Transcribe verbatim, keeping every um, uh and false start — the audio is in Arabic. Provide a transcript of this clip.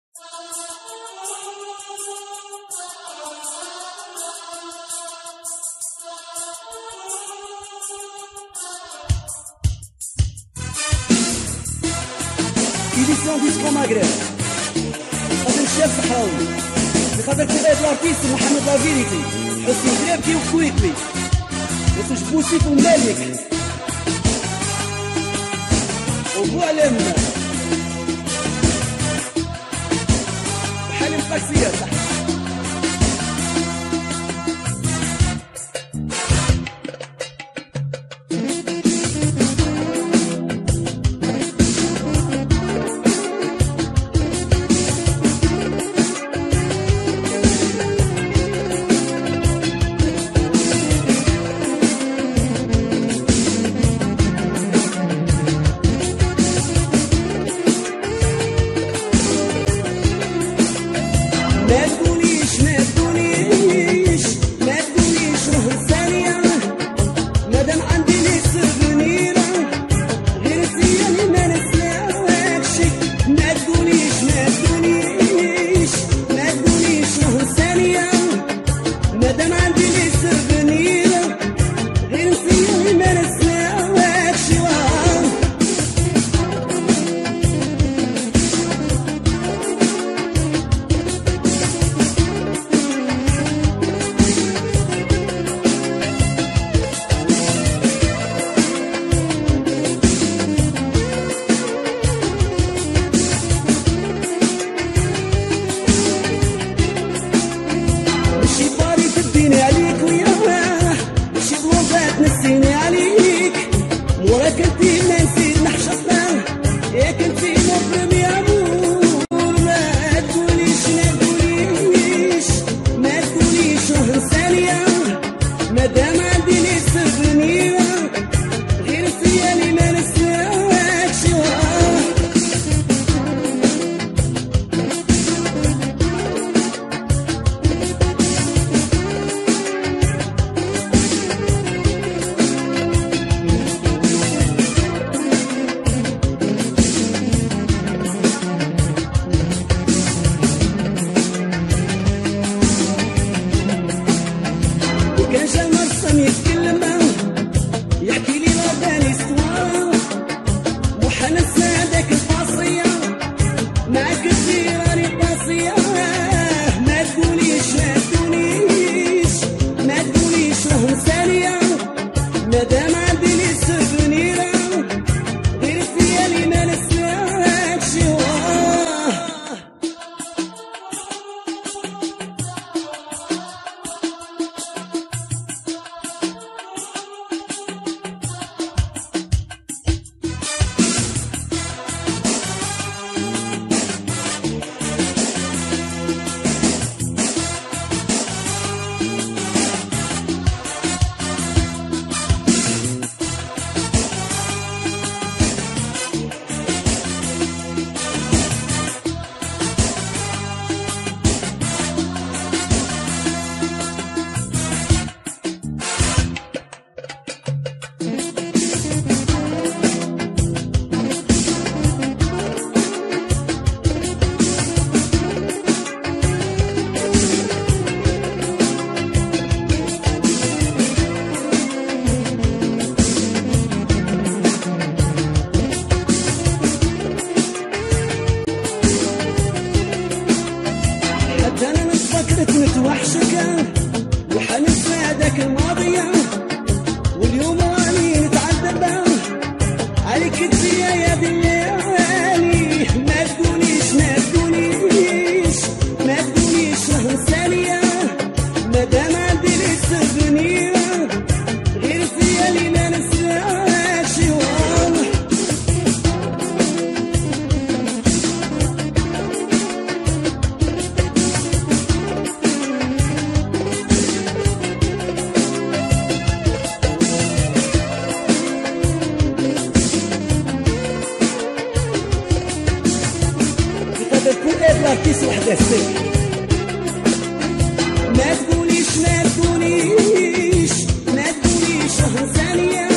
إديسيون ديسكو مغرب خاطر الشاب صحراوي بخاطر كوغيت لارتيست محمد لافيريتي حسين درابكي وكويكوي ياسوش بوسيف ومالك وبو علمنا وحالي مقاسية صح نتوحشك وحننسى هذاك الماضية واليوم راني نتعذب عليك تجي يا دلالي. ما تقوليش ما تقوليش ما تقوليش راه ثانية مادام عندي لي سوفونير غير فيا اللي ما نساكش والله. لارتيست وحده السر. ما تقوليش ما تقوليش ما تقوليش راه ثانية